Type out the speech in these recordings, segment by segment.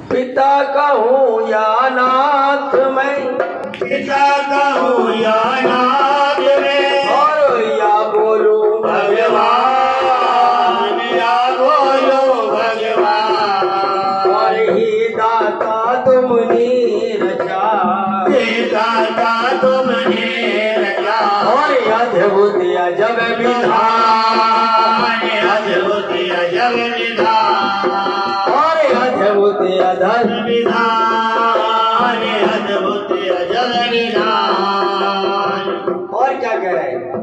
पिता कहूँ या नाथ मैं, पिता कहूँ या नाथ मैं, और या बोलूं भगवान, या बोलो भगवान। और ही दाता तुमने रचा, हे दाता तुमने रचा। और अद्भुत अजब विधान, अद्भुत अजब विधान, और अद्भुत अधर विधान, अद्भुत अजब विधान। और क्या कह रहे हैं?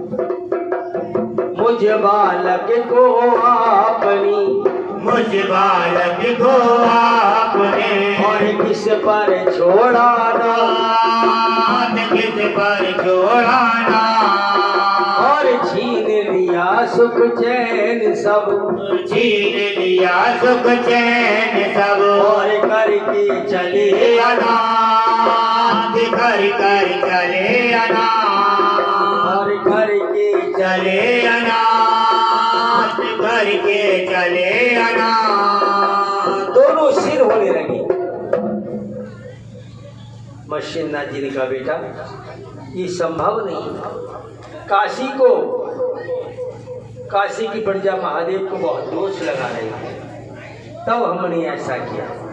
मुझ बालक को अपनी, मुझ बालक को आपने, और किस पर छोड़ा नाथ, किस पर छोड़ाना, और छीन लिया सुख चैन सब, छीन लिया सुख चैन सब। और करके चले अनाथ, घर कर चले अनाथ, और करके चले अनाथ, घर के चले अनाथ। दोनों सिर होने लगे। मशीनाथ जी ने कहा बेटा ये संभव नहीं। काशी की प्रजा महादेव को बहुत दोष लगा रही है, तब हमने ऐसा किया।